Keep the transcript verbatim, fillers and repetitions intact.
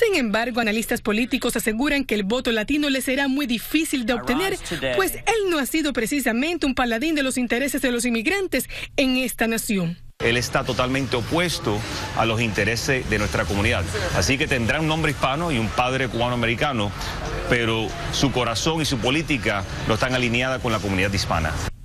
Sin embargo, analistas políticos aseguran que el voto latino le será muy difícil de obtener, pues él no ha sido precisamente un paladín de los intereses de los inmigrantes en esta nación. Él está totalmente opuesto a los intereses de nuestra comunidad. Así que tendrá un nombre hispano y un padre cubano-americano, pero su corazón y su política no están alineadas con la comunidad hispana.